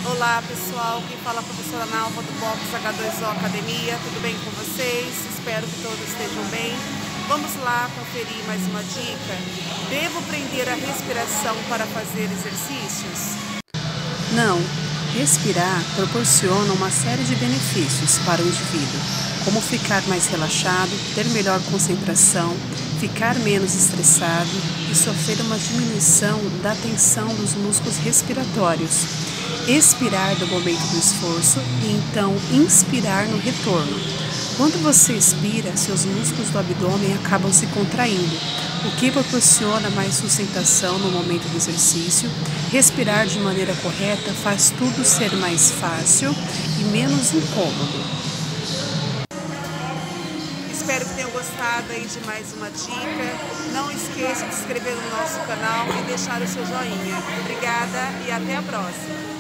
Olá pessoal, quem fala é a professora Nalva do Box H2O Academia, tudo bem com vocês? Espero que todos estejam bem. Vamos lá conferir mais uma dica. Devo prender a respiração para fazer exercícios? Não. Respirar proporciona uma série de benefícios para o indivíduo, como ficar mais relaxado, ter melhor concentração, ficar menos estressado e sofrer uma diminuição da tensão dos músculos respiratórios. Expirar no momento do esforço e então inspirar no retorno. Quando você expira, seus músculos do abdômen acabam se contraindo, o que proporciona mais sustentação no momento do exercício. Respirar de maneira correta faz tudo ser mais fácil e menos incômodo. Espero que tenham gostado aí de mais uma dica. Não esqueça de se inscrever no nosso canal e deixar o seu joinha. Obrigada e até a próxima.